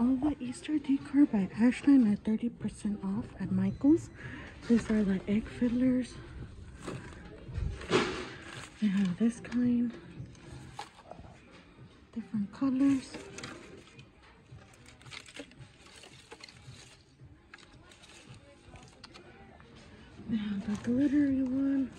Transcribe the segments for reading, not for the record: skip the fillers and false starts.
all the Easter decor by Ashland at 30% off at Michael's. These are the egg fillers. They have this kind, different colors. They have the glittery one.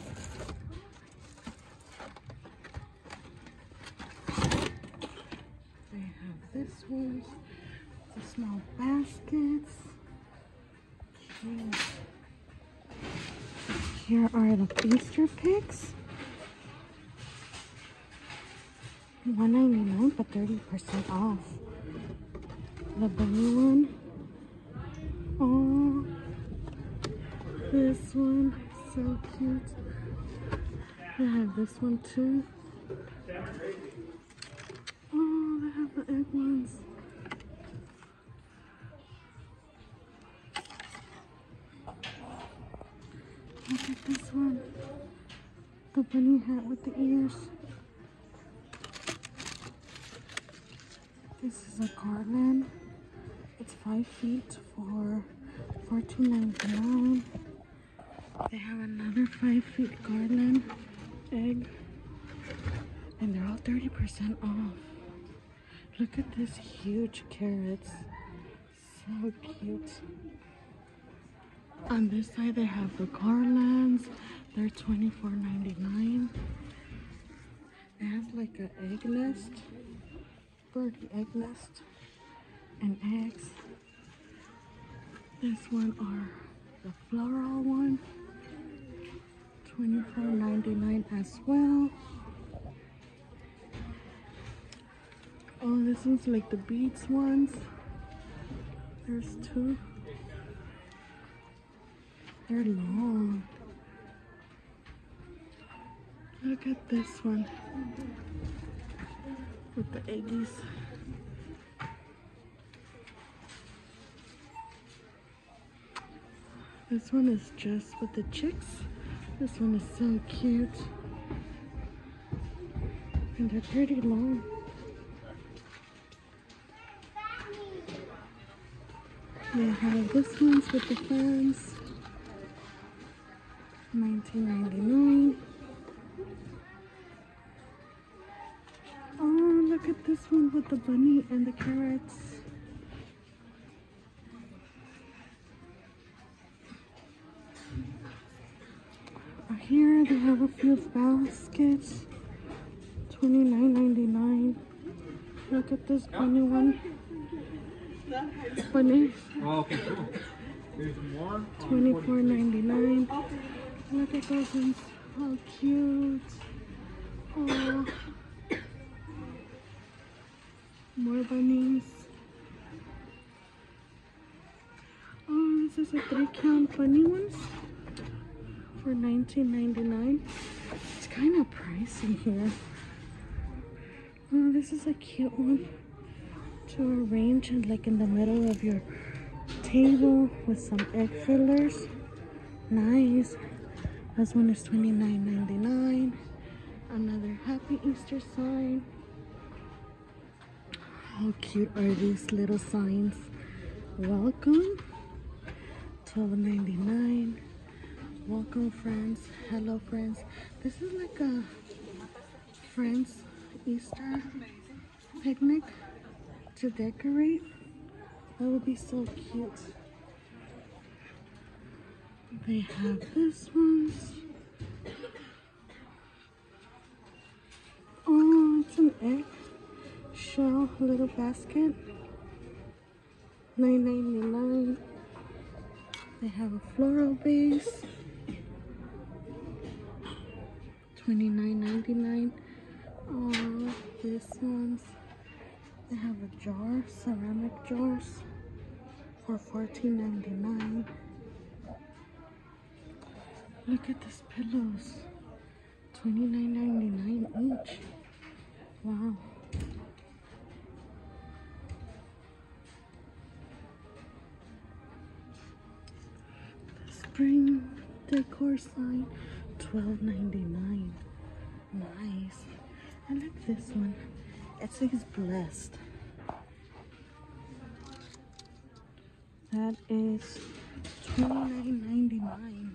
They have this one, the small baskets. Cute. Here are the Easter picks. $1.99 but 30% off. The blue one. Oh, this one, so cute. They have this one too. Oh, they have the egg ones. Look at this one. The bunny hat with the ears. This is a garland. It's 5 feet for $14.99. They have another 5 feet garland egg. And they're all 30% off. Look at this huge carrots. So cute. On this side they have the garlands. They're $24.99. It has like an egg nest. Birdie egg nest. And eggs. This one are the floral one. $24.99 as well. Oh, this one's like the beads ones. There's two. They're long. Look at this one with the eggies. This one is just with the chicks. This one is so cute. And they're pretty long. They have this ones with the fans. $19.99. Oh, look at this one with the bunny and the carrots. Here they have a few baskets. $29.99. Look at this bunny one. Bunny. Oh, okay, cool. There's more. $24.99. Look at those ones. How cute. Oh. More bunnies. Oh, this is a 3-count bunny ones for $19.99. It's kind of pricey here. Oh, this is a cute one to arrange it like in the middle of your table with some egg fillers. Nice. This one is $29.99. Another Happy Easter sign. How cute are these little signs? Welcome. $12.99. Welcome friends. Hello friends. This is like a friends Easter picnic to decorate. That would be so cute. They have this ones. Oh, it's an egg shell little basket. $9.99. They have a floral base. $29.99. Oh, this one's. They have a jar, ceramic jars for $14.99. Look at these pillows. $29.99 each. Wow. The spring decor sign, $12.99. Nice. I like this one. It says blessed. That is $29.99.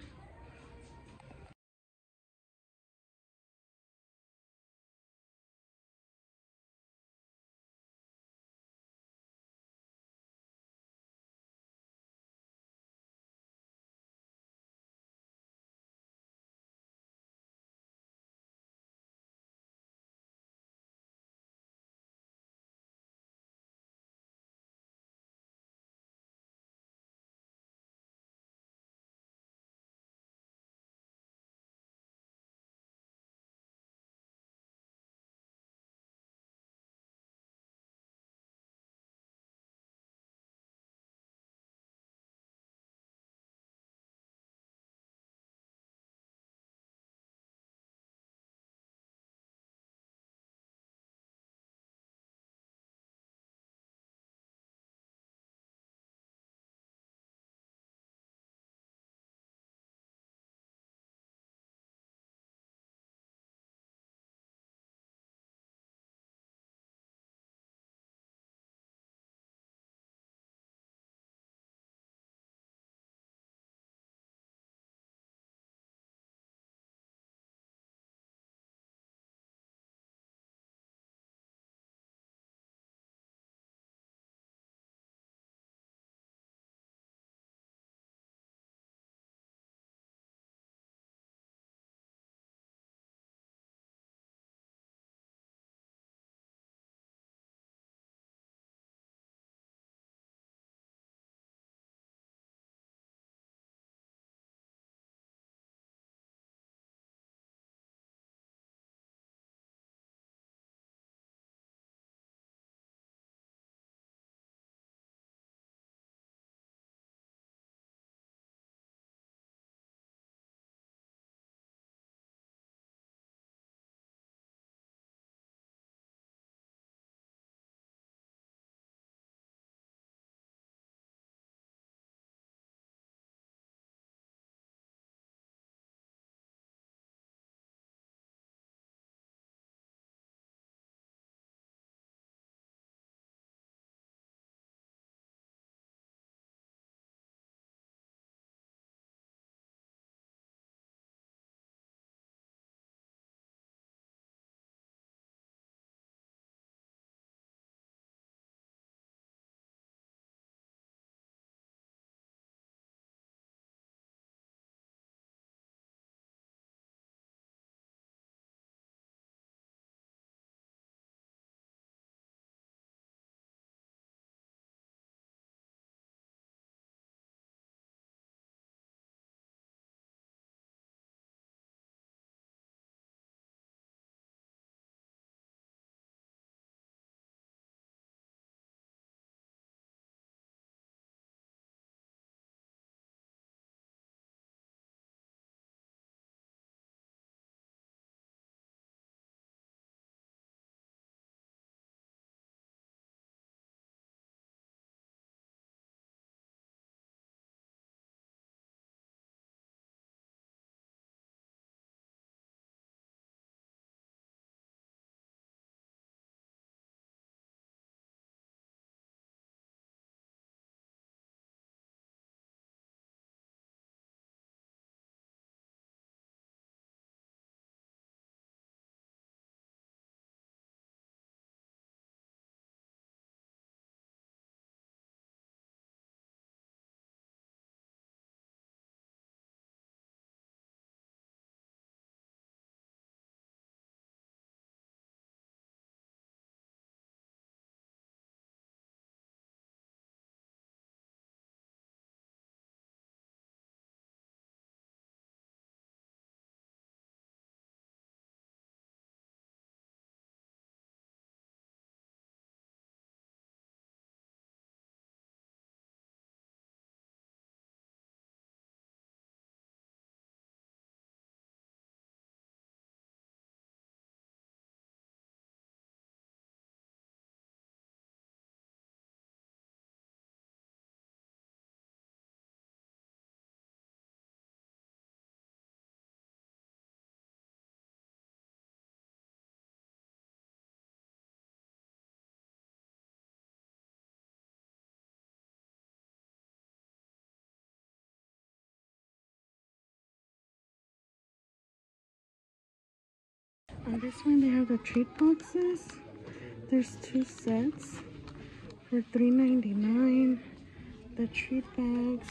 On this one, they have the treat boxes. There's 2 sets for $3.99. The treat bags.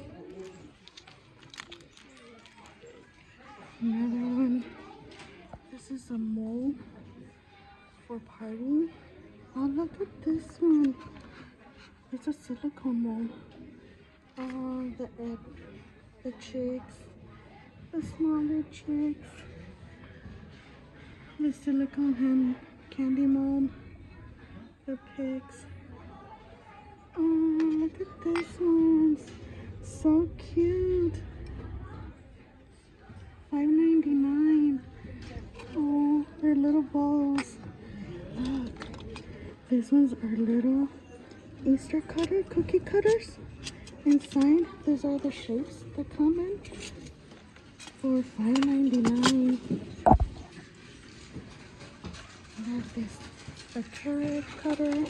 Another one. This is a mold for party. Oh, look at this one. It's a silicone mold. Oh, the egg, the chicks, the smaller chicks, the silicone hand candy mold, the pigs. Oh, look at this one. So cute. $5.99. Oh, they're little balls. Look, these ones are little Easter cookie cutters. Inside, those are the shapes that come in for $5.99. There's this, a carrot cutter,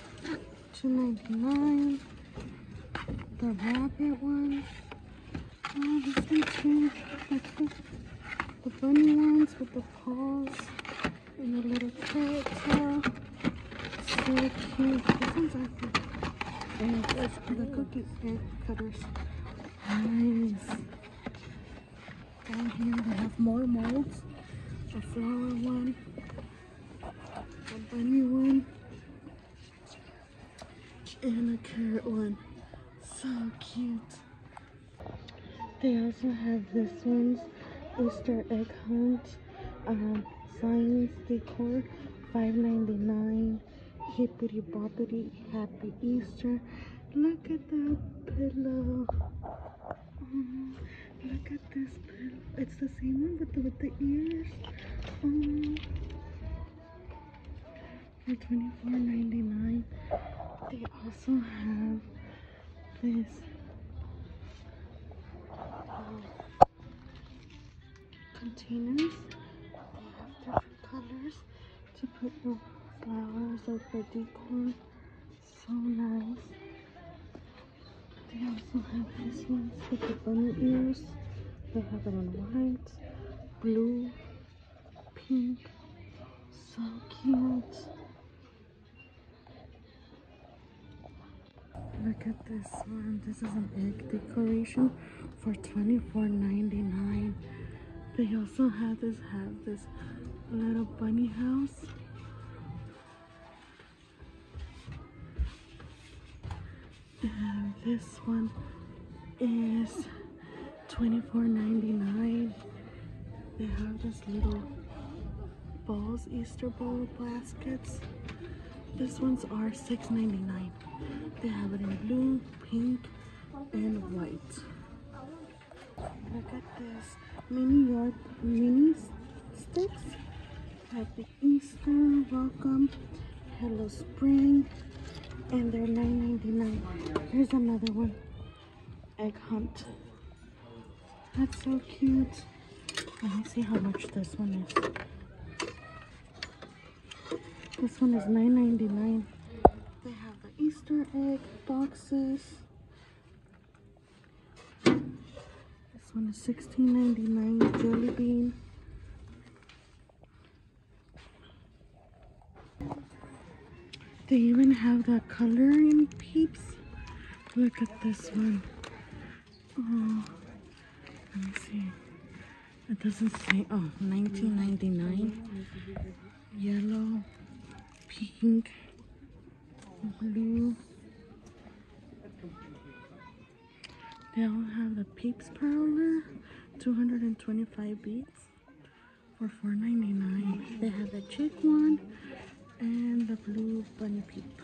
$2.99. The rabbit one. Oh, this one's cute. That's the bunny ones with the paws and the little carrot tail. So cute. This one's actually, and the cookie egg cutters. Nice. Down here they have more molds. A flower one, a bunny one, and a carrot one. So cute. They also have this one's Easter egg hunt, science decor, $5.99. Hippity boppity, happy Easter. Look at that pillow. Oh, look at this pillow. It's the same one with the ears. Oh, for $24.99. They also have this containers. They have different colors to put your flowers or for decor. So nice. They also have these ones with the bunny ears. They have it in white, blue, pink. So cute. Look at this one. This is an egg decoration for $24.99. They also have this little bunny house. And this one is $24.99. They have this little balls, Easter ball baskets. These ones are $6.99. They have it in blue, pink, and white. Look at this mini sticks. Happy Easter, welcome, hello spring, and they're $9.99. Here's another one, egg hunt. That's so cute. Let me see how much this one is. This one is $9.99. They have the Easter egg boxes. This one is $16.99. Jelly bean. They even have the coloring peeps. Look at this one. Oh, let me see. It doesn't say. Oh, $19.99. Yellow, pink, blue. They all have the Peeps Parlor, 225 beads for $4.99. They have the chick one and the blue bunny peep.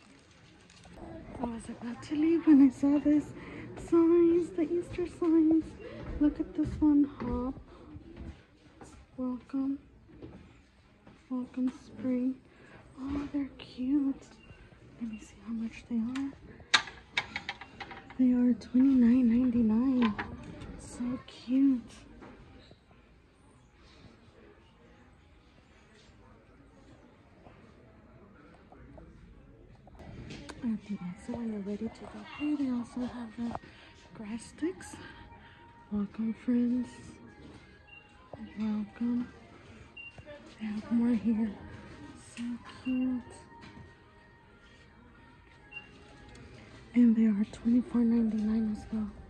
I was about to leave when I saw this signs, the Easter signs. Look at this one, hop. Welcome. Welcome spring. Oh, they're cute. Let me see how much they are. They are $29.99. So cute. At the exit, when you're ready to go through, they also have the grass sticks. Welcome, friends. Welcome. They have more here. So cute. And they are $24.99 as well.